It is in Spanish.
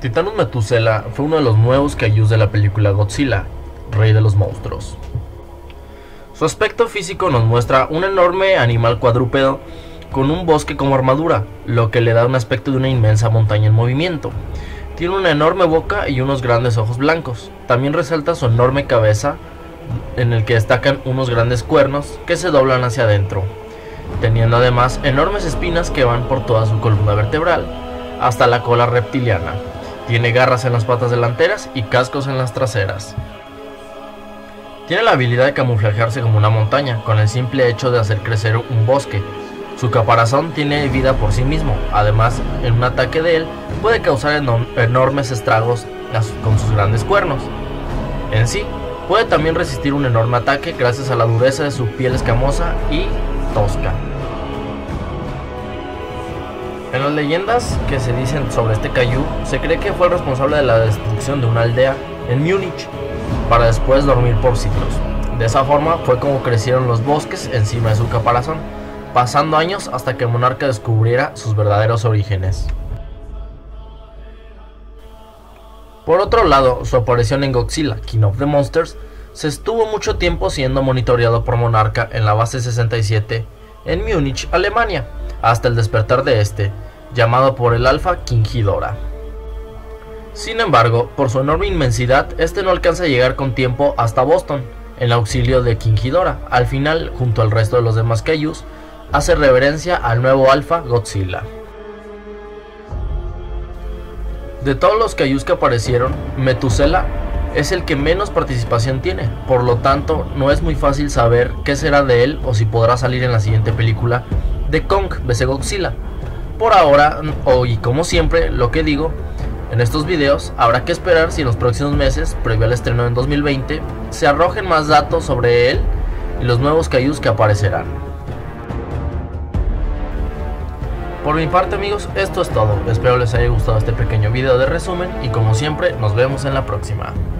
Titannus Methuselah fue uno de los nuevos Kaijus de la película Godzilla, Rey de los Monstruos. Su aspecto físico nos muestra un enorme animal cuadrúpedo con un bosque como armadura, lo que le da un aspecto de una inmensa montaña en movimiento. Tiene una enorme boca y unos grandes ojos blancos. También resalta su enorme cabeza, en el que destacan unos grandes cuernos que se doblan hacia adentro, teniendo además enormes espinas que van por toda su columna vertebral hasta la cola reptiliana. Tiene garras en las patas delanteras y cascos en las traseras. Tiene la habilidad de camuflajearse como una montaña con el simple hecho de hacer crecer un bosque. Su caparazón tiene vida por sí mismo, además en un ataque de él puede causar enormes estragos con sus grandes cuernos. En sí, puede también resistir un enorme ataque gracias a la dureza de su piel escamosa y tosca. En las leyendas que se dicen sobre este Kaiju, se cree que fue el responsable de la destrucción de una aldea en Múnich, para después dormir por siglos. De esa forma fue como crecieron los bosques encima de su caparazón, pasando años hasta que el monarca descubriera sus verdaderos orígenes. Por otro lado, su aparición en Godzilla, King of the Monsters, se estuvo mucho tiempo siendo monitoreado por Monarca en la base 67 en Múnich, Alemania, hasta el despertar de este, llamado por el Alpha King Ghidorah. Sin embargo, por su enorme inmensidad, este no alcanza a llegar con tiempo hasta Boston, en auxilio de King Ghidorah. Al final, junto al resto de los demás Kaijus, hace reverencia al nuevo Alpha Godzilla. De todos los Kaijus que aparecieron, Methuselah es el que menos participación tiene, por lo tanto no es muy fácil saber qué será de él o si podrá salir en la siguiente película de Kong vs Godzilla. Por ahora, y como siempre, lo que digo, en estos videos habrá que esperar si en los próximos meses, previo al estreno en 2020, se arrojen más datos sobre él y los nuevos Kaijus que aparecerán. Por mi parte, amigos, esto es todo. Espero les haya gustado este pequeño video de resumen y como siempre nos vemos en la próxima.